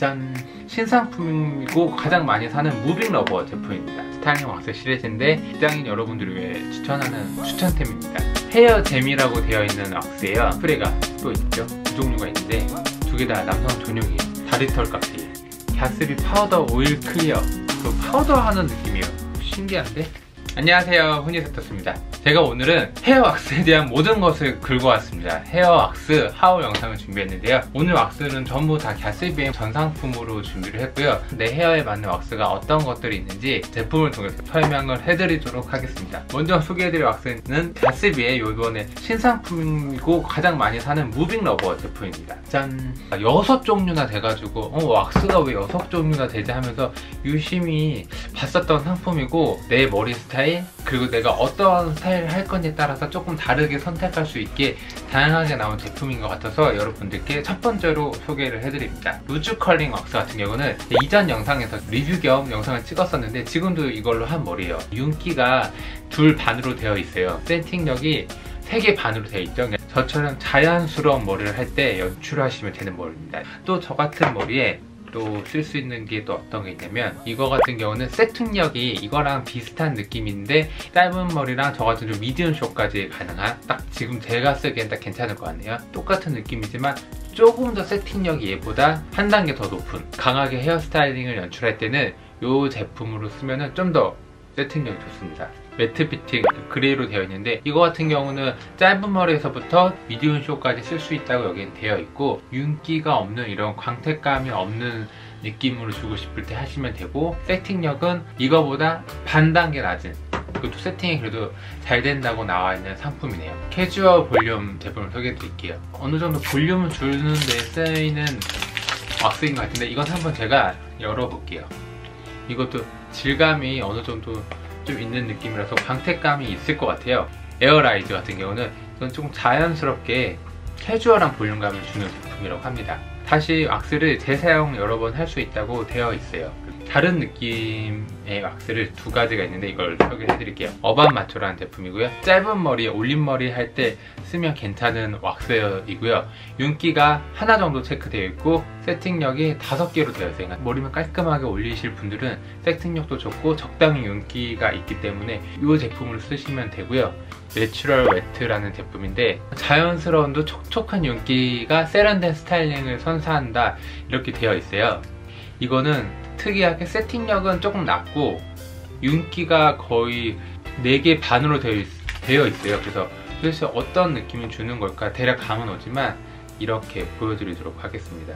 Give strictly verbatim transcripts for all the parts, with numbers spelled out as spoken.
짠! 신상품이고 가장 많이 사는 무빙 러버 제품입니다. 스타일링 왁스 시리즈인데 직장인 여러분들을 위해 추천하는 추천템입니다. 헤어 잼이라고 되어 있는 왁스예요. 스프레이가 또 있죠. 두 종류가 있는데 두 개 다 남성 전용이에요. 다리털 깎기, 갸스비 파우더 오일 클리어. 그 파우더 하는 느낌이에요. 신기한데? 안녕하세요, 훈이세터스입니다. 제가 오늘은 헤어 왁스에 대한 모든 것을 긁어왔습니다. 헤어 왁스 하울 영상을 준비했는데요. 오늘 왁스는 전부 다 갸스비의 전 상품으로 준비를 했고요. 내 헤어에 맞는 왁스가 어떤 것들이 있는지 제품을 통해서 설명을 해드리도록 하겠습니다. 먼저 소개해드릴 왁스는 갸스비의 이번에 신상품이고 가장 많이 사는 무빙 러버 제품입니다. 짠! 여섯 종류나 돼가지고 어 왁스가 왜 여섯 종류나 되지 하면서 유심히 봤었던 상품이고, 내 머리 스타일 그리고 내가 어떤 스타일을 할 건지에 따라서 조금 다르게 선택할 수 있게 다양하게 나온 제품인 것 같아서 여러분들께 첫 번째로 소개를 해드립니다. 루즈 컬링 왁스 같은 경우는 이전 영상에서 리뷰 겸 영상을 찍었었는데 지금도 이걸로 한 머리예요. 윤기가 둘 반으로 되어 있어요. 세팅력이 세 개 반으로 되어 있죠. 저처럼 자연스러운 머리를 할 때 연출하시면 되는 머리입니다. 또 저 같은 머리에 또 쓸 수 있는 게 또 어떤 게 있냐면, 이거 같은 경우는 세팅력이 이거랑 비슷한 느낌인데 짧은 머리랑 저 같은 좀 미디움 숏까지 가능한, 딱 지금 제가 쓰기엔 딱 괜찮을 것 같네요. 똑같은 느낌이지만 조금 더 세팅력이 얘보다 한 단계 더 높은 강하게 헤어스타일링을 연출할 때는 이 제품으로 쓰면 좀 더 세팅력이 좋습니다. 매트 피팅 그레이로 되어 있는데, 이거 같은 경우는 짧은 머리에서부터 미디움 숏까지 쓸 수 있다고 여기는 되어 있고, 윤기가 없는 이런 광택감이 없는 느낌으로 주고 싶을 때 하시면 되고, 세팅력은 이거보다 반 단계 낮은, 그것도 세팅이 그래도 잘 된다고 나와 있는 상품이네요. 캐주얼 볼륨 제품을 소개해 드릴게요. 어느 정도 볼륨을 주는 데 쓰이는 왁스인 것 같은데, 이건 한번 제가 열어볼게요. 이것도 질감이 어느 정도 좀 있는 느낌이라서 광택감이 있을 것 같아요. 에어라이즈 같은 경우는 이건 조금 자연스럽게 캐주얼한 볼륨감을 주는 제품이라고 합니다. 다시 왁스를 재사용 여러 번 할 수 있다고 되어 있어요. 다른 느낌의 왁스를 두 가지가 있는데 이걸 소개해 드릴게요. 어반 마초라는 제품이고요. 짧은 머리에 올림머리 할 때 쓰면 괜찮은 왁스이고요. 윤기가 하나 정도 체크되어 있고 세팅력이 다섯 개로 되어 있어요. 머리만 깔끔하게 올리실 분들은 세팅력도 좋고 적당히 윤기가 있기 때문에 이 제품을 쓰시면 되고요. 내추럴 웨트라는 제품인데, 자연스러운도 촉촉한 윤기가 세련된 스타일링을 선사한다 이렇게 되어 있어요. 이거는 특이하게 세팅력은 조금 낮고 윤기가 거의 네 개 반으로 되어, 있, 되어 있어요. 그래서 도대체 어떤 느낌을 주는 걸까 대략 감은 오지만 이렇게 보여드리도록 하겠습니다.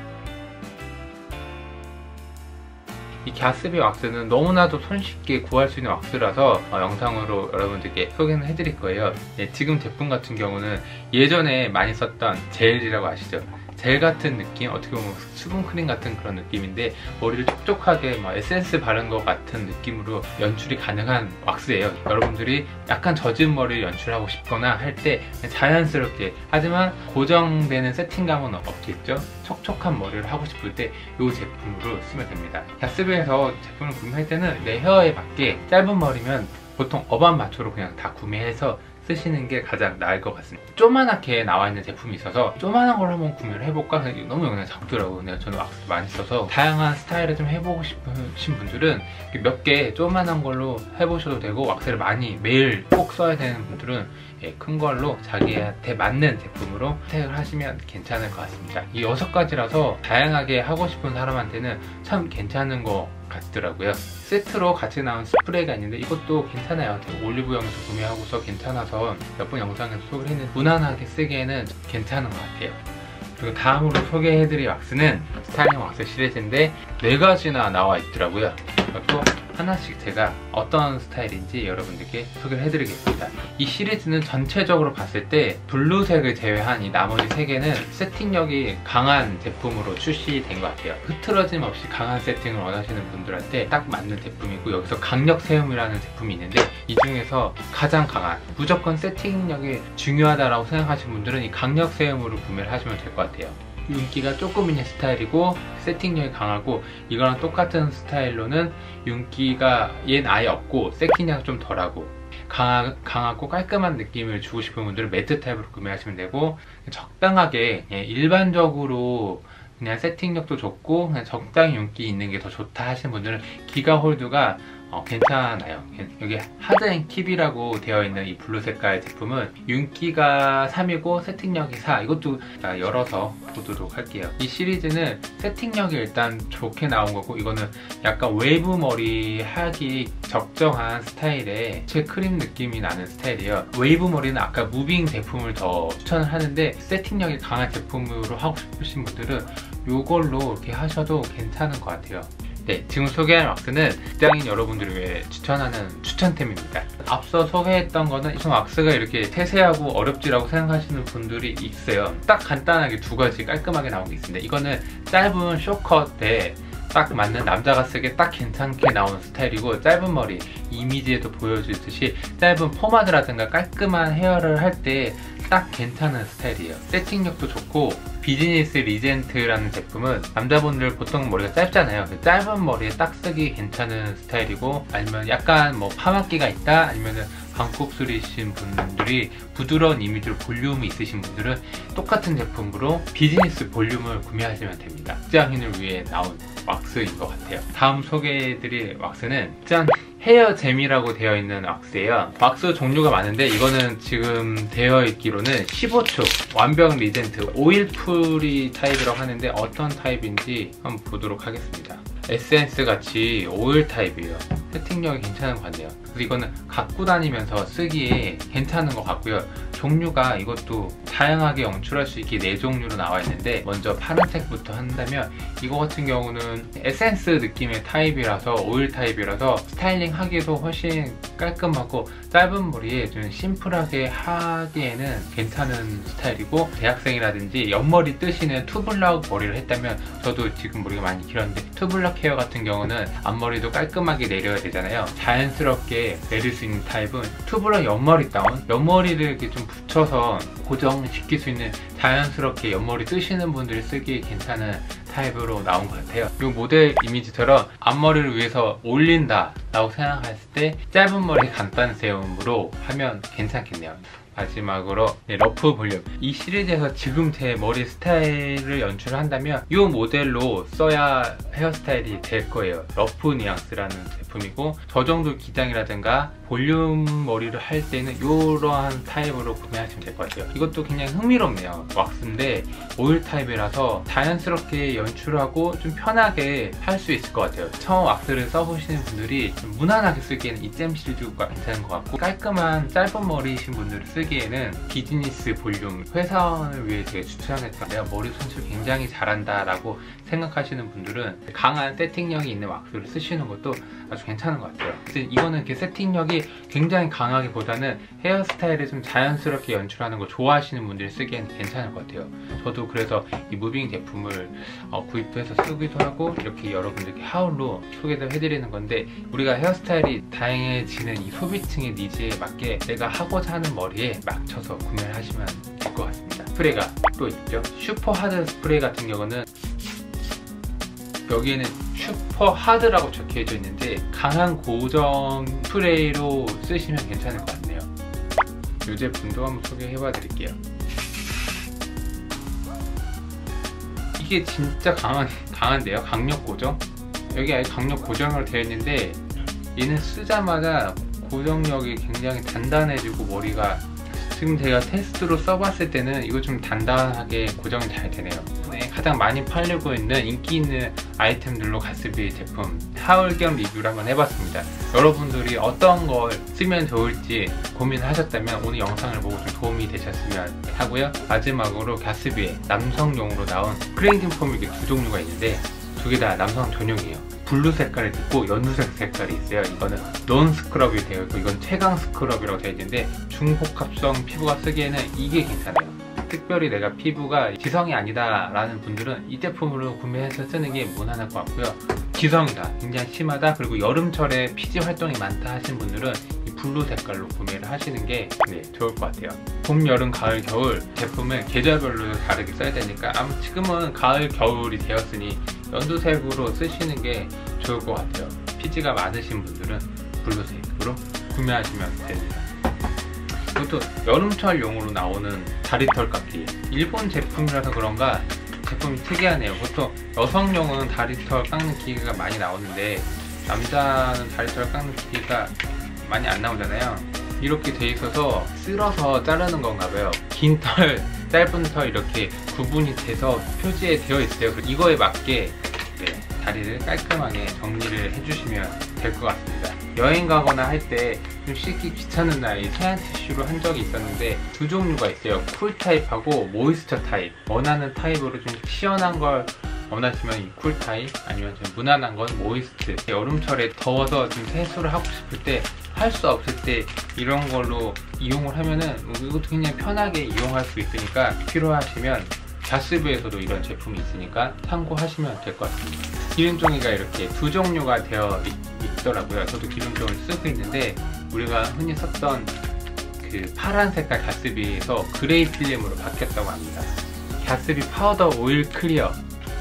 이 갸스비 왁스는 너무나도 손쉽게 구할 수 있는 왁스라서 어, 영상으로 여러분들께 소개는 해드릴 거예요. 네, 지금 제품 같은 경우는 예전에 많이 썼던 젤이라고 아시죠? 젤 같은 느낌, 어떻게 보면 수분크림 같은 그런 느낌인데 머리를 촉촉하게 막 에센스 바른 것 같은 느낌으로 연출이 가능한 왁스예요. 여러분들이 약간 젖은 머리를 연출하고 싶거나 할 때 자연스럽게, 하지만 고정되는 세팅감은 없겠죠? 촉촉한 머리를 하고 싶을 때 이 제품으로 쓰면 됩니다. 갸스비에서 제품을 구매할 때는 내 헤어에 맞게, 짧은 머리면 보통 어반 마초로 그냥 다 구매해서 쓰시는 게 가장 나을 것 같습니다. 조그맣게 나와 있는 제품이 있어서 조그만한 걸 한번 구매를 해볼까? 너무 그냥 작더라고요. 근데 저는 왁스 많이 써서 다양한 스타일을 좀 해보고 싶으신 분들은 몇 개 조그만한 걸로 해보셔도 되고, 왁스를 많이 매일 꼭 써야 되는 분들은 예, 큰 걸로 자기한테 맞는 제품으로 선택을 하시면 괜찮을 것 같습니다. 이 여섯 가지라서 다양하게 하고 싶은 사람한테는 참 괜찮은 것 같더라고요. 세트로 같이 나온 스프레이가 있는데 이것도 괜찮아요. 올리브영에서 구매하고서 괜찮아서 몇 번 영상에서 소개를 했는데 무난하게 쓰기에는 괜찮은 것 같아요. 그리고 다음으로 소개해드릴 왁스는 스타일링 왁스 시리즈인데 네 가지나 나와 있더라고요. 또 하나씩 제가 어떤 스타일인지 여러분들께 소개를 해드리겠습니다. 이 시리즈는 전체적으로 봤을 때 블루색을 제외한 이 나머지 세 개는 세팅력이 강한 제품으로 출시된 것 같아요. 흐트러짐 없이 강한 세팅을 원하시는 분들한테 딱 맞는 제품이고, 여기서 강력 세움이라는 제품이 있는데 이 중에서 가장 강한, 무조건 세팅력이 중요하다고 생각하시는 분들은 이 강력 세움으로 구매를 하시면 될 것 같아요. 윤기가 조금 있는 스타일이고 세팅력이 강하고, 이거랑 똑같은 스타일로는 윤기가 얘는 아예 없고 세팅력이 좀 덜하고 강하, 강하고 깔끔한 느낌을 주고 싶은 분들은 매트 타입으로 구매하시면 되고, 적당하게 예, 일반적으로 그냥 세팅력도 좋고 그냥 적당히 윤기 있는 게 더 좋다 하시는 분들은 기가 홀드가 어, 괜찮아요. 여기 하드앤킵이라고 되어 있는 이 블루 색깔 제품은 윤기가 삼이고 세팅력이 사. 이것도 열어서 보도록 할게요. 이 시리즈는 세팅력이 일단 좋게 나온 거고, 이거는 약간 웨이브 머리 하기 적정한 스타일의 제 크림 느낌이 나는 스타일이에요. 웨이브 머리는 아까 무빙 제품을 더 추천을 하는데, 세팅력이 강한 제품으로 하고 싶으신 분들은 이걸로 이렇게 하셔도 괜찮은 것 같아요. 네, 지금 소개할 왁스는 직장인 여러분들을 위해 추천하는 추천템입니다. 앞서 소개했던 거는 이 왁스가 이렇게 세세하고 어렵지라고 생각하시는 분들이 있어요. 딱 간단하게 두 가지 깔끔하게 나온 게 있습니다. 이거는 짧은 쇼컷에 딱 맞는 남자가 쓰기에 딱 괜찮게 나온 스타일이고, 짧은 머리 이미지에도 보여주듯이 짧은 포마드라든가 깔끔한 헤어를 할 때 딱 괜찮은 스타일이에요. 세팅력도 좋고, 비즈니스 리젠트라는 제품은 남자분들 보통 머리가 짧잖아요. 짧은 머리에 딱 쓰기 괜찮은 스타일이고, 아니면 약간 뭐 파마기가 있다, 아니면은 반곱슬이신 분들이 부드러운 이미지로 볼륨이 있으신 분들은 똑같은 제품으로 비즈니스 볼륨을 구매하시면 됩니다. 직장인을 위해 나온 왁스인 것 같아요. 다음 소개해드릴 왁스는 짠! 헤어 잼이라고 되어 있는 왁스예요. 왁스 종류가 많은데 이거는 지금 되어 있기로는 십오 초 완벽 리젠트 오일 프리 타입이라고 하는데, 어떤 타입인지 한번 보도록 하겠습니다. 에센스 같이 오일 타입이에요. 세팅력이 괜찮은 것 같네요. 그래서 이거는 갖고 다니면서 쓰기에 괜찮은 것 같고요. 종류가 이것도 다양하게 연출할 수 있게 네 종류로 나와 있는데, 먼저 파란색부터 한다면 이거 같은 경우는 에센스 느낌의 타입이라서 오일 타입이라서 스타일링 하기도 훨씬 깔끔하고, 짧은 머리에 좀 심플하게 하기에는 괜찮은 스타일이고, 대학생이라든지 옆머리 뜨시는 투블럭 머리를 했다면, 저도 지금 머리가 많이 길었는데 투블럭 헤어 같은 경우는 앞머리도 깔끔하게 내려야 되잖아요. 자연스럽게 내릴 수 있는 타입은 투블럭 옆머리 다운, 옆머리를 이렇게 좀 붙여서 고정시킬 수 있는 자연스럽게 옆머리 뜨시는 분들이 쓰기 괜찮은 타입으로 나온 것 같아요. 이 모델 이미지처럼 앞머리를 위해서 올린다 라고 생각했을 때 짧은 머리 간단 세움으로 하면 괜찮겠네요. 마지막으로 네, 러프 볼륨. 이 시리즈에서 지금 제 머리 스타일을 연출한다면 이 모델로 써야 헤어스타일이 될 거예요. 러프 뉘앙스라는 제품이고, 저 정도 기장이라든가 볼륨 머리를 할 때는 이러한 타입으로 구매하시면 될 것 같아요. 이것도 굉장히 흥미롭네요. 왁스인데 오일 타입이라서 자연스럽게 연출하고 좀 편하게 할 수 있을 것 같아요. 처음 왁스를 써보시는 분들이 좀 무난하게 쓰기에는 이 잼 시리즈가 괜찮은 것 같고, 깔끔한 짧은 머리이신 분들을 쓰기에는 비즈니스 볼륨, 회사원을 위해 제가 추천했는데요. 머리 손질 굉장히 잘한다 라고 생각하시는 분들은 강한 세팅력이 있는 왁스를 쓰시는 것도 아주 괜찮은 것 같아요. 이거는 이렇게 세팅력이 굉장히 강하기보다는 헤어스타일을 좀 자연스럽게 연출하는 거 좋아하시는 분들이 쓰기에는 괜찮을 것 같아요. 저도 그래서 이 무빙 제품을 어, 구입해서 쓰기도 하고, 이렇게 여러분들께 하울로 소개도 해드리는 건데, 우리가 헤어스타일이 다양해지는 이 소비층의 니즈에 맞게 내가 하고자 하는 머리에 맞춰서 구매를 하시면 될 것 같습니다. 스프레이가 또 있죠. 슈퍼 하드 스프레이 같은 경우는 여기에는 슈퍼 하드라고 적혀져 있는데, 강한 고정 스프레이로 쓰시면 괜찮을 것 같네요. 이 제품도 한번 소개해봐 드릴게요. 이게 진짜 강한, 강한데요. 강력 고정. 여기 아예 강력 고정으로 되어 있는데, 얘는 쓰자마자 고정력이 굉장히 단단해지고, 머리가 지금 제가 테스트로 써봤을 때는 이거 좀 단단하게 고정이 잘 되네요. 네, 가장 많이 팔리고 있는 인기 있는 아이템들로 가스비 제품 하울 겸 리뷰를 한번 해봤습니다. 여러분들이 어떤 걸 쓰면 좋을지 고민하셨다면 오늘 영상을 보고 좀 도움이 되셨으면 하고요. 마지막으로 가스비의 남성용으로 나온 클렌징 폼이 두 종류가 있는데, 두 개 다 남성 전용이에요. 블루 색깔이 있고 연두색 색깔이 있어요. 이거는 논 스크럽이 되어 있고, 이건 최강 스크럽이라고 되어 있는데, 중복합성 피부가 쓰기에는 이게 괜찮아요. 특별히 내가 피부가 지성이 아니다 라는 분들은 이 제품으로 구매해서 쓰는 게 무난할 것 같고요. 지성이다, 굉장히 심하다, 그리고 여름철에 피지 활동이 많다 하신 분들은 이 블루 색깔로 구매를 하시는 게 네, 좋을 것 같아요. 봄, 여름, 가을, 겨울 제품을 계절별로 다르게 써야 되니까, 아마 지금은 가을, 겨울이 되었으니 연두색으로 쓰시는 게 좋을 것 같아요. 피지가 많으신 분들은 블루색으로 구매하시면 됩니다. 이것도 여름철용으로 나오는 다리털 깎기, 일본 제품이라서 그런가 제품이 특이하네요. 보통 여성용은 다리털 깎는 기계가 많이 나오는데 남자는 다리털 깎는 기계가 많이 안 나오잖아요. 이렇게 돼 있어서 쓸어서 자르는 건가 봐요. 긴 털, 짧은 털 이렇게 구분이 돼서 표지에 되어 있어요. 이거에 맞게 네, 다리를 깔끔하게 정리를 해주시면 될 것 같습니다. 여행 가거나 할 때 좀 씻기 귀찮은 날 이 세안 티슈로 한 적이 있었는데 두 종류가 있어요. 쿨 타입하고 모이스처 타입. 원하는 타입으로 좀 시원한 걸 원하시면 이 쿨 타입, 아니면 좀 무난한 건 모이스트. 여름철에 더워서 좀 세수를 하고 싶을 때, 할 수 없을 때 이런 걸로 이용을 하면은 이것도 굉장히 편하게 이용할 수 있으니까 필요하시면 자스브에서도 이런 제품이 있으니까 참고하시면 될 것 같습니다. 기름종이가 이렇게 두 종류가 되어 있, 있더라고요. 저도 기름종을 쓰고 있는데 우리가 흔히 썼던 그 파란 색깔 가스비에서 그레이 필름으로 바뀌었다고 합니다. 가스비 파우더 오일 클리어,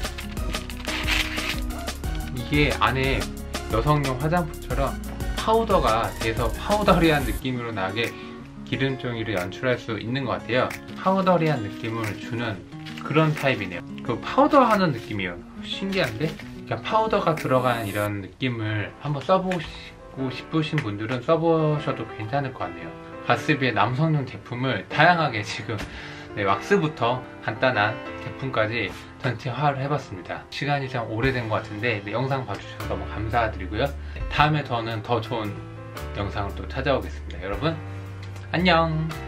이게 안에 여성용 화장품처럼 파우더가 돼서 파우더리한 느낌으로 나게 기름종이를 연출할 수 있는 것 같아요. 파우더리한 느낌을 주는 그런 타입이네요. 그 파우더 하는 느낌이에요. 신기한데? 그냥 파우더가 들어간 이런 느낌을 한번 써보고 싶으신 분들은 써보셔도 괜찮을 것 같네요. 가스비의 남성용 제품을 다양하게 지금 네, 왁스부터 간단한 제품까지 전체화를 해봤습니다. 시간이 좀 오래된 것 같은데 네, 영상 봐주셔서 너무 감사드리고요. 다음에 저는 더 좋은 영상으로 또 찾아오겠습니다. 여러분 안녕.